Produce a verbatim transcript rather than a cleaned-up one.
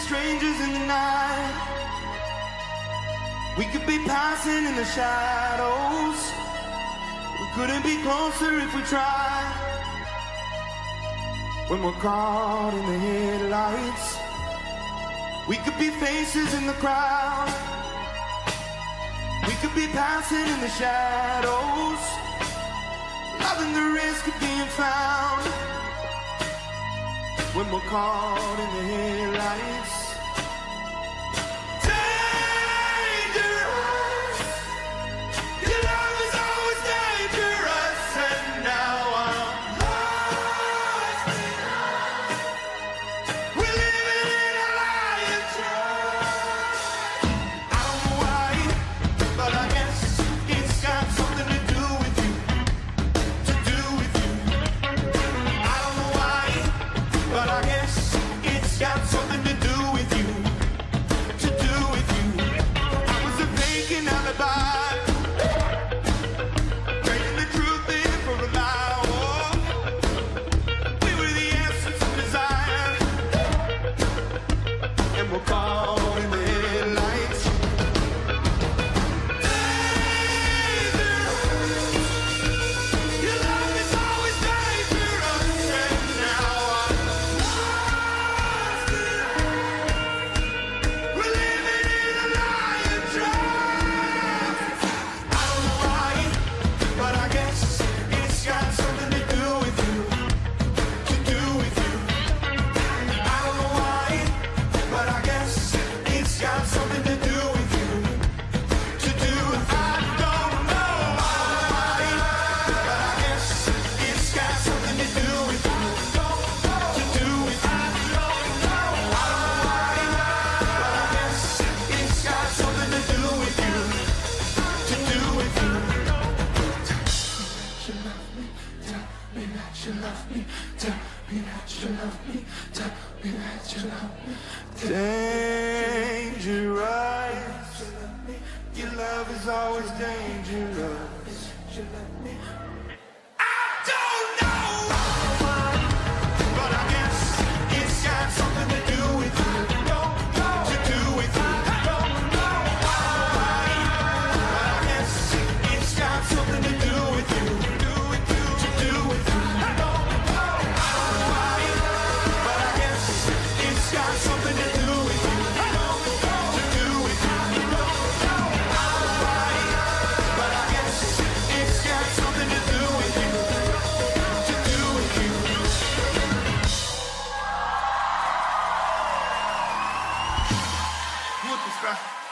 strangers in the night. We could be passing in the shadows. We couldn't be closer if we tried. When we're caught in the headlights, we could be faces in the crowd. We could be passing in the shadows, loving the risk of being found. When we're caught in the headlights, dangerous. Your love is always dangerous, and now I'm lost in us. We're living in a lie and trust. I don't know why, but I guess it's got something to do with you, to do with you. I don't know why, but I guess it's got something to do with you, to do with you. I was a vacant alibi, trading the truth in for a lie. Oh, we were the essence of desire, and we're caught in the headlights. Dangerous. Your love is always dangerous, and now I'm lost in us. We're living in a lie and trust. I don't know why, but I guess it's got something to do with you, to do with you. I don't know why, but I guess it's got something to do with you, to do with I don't know why, but I guess it's got something to do with you, to do with I don't know why, but I guess it's got something to do with you, to do with you. You love me, tell me that you love me, tell me that you love me, tell me that you love me. Dangerous. Your love is always dangerous. I don't know why, but I guess it's got something to do with you, to do with you. I don't know why, but I guess it's got something to do with you, to do with you, to do with you. I don't know why, but I guess it's got something to do with you, to do with you. I don't know why, but I guess it's got something to do with you, to do with you. Muchas gracias.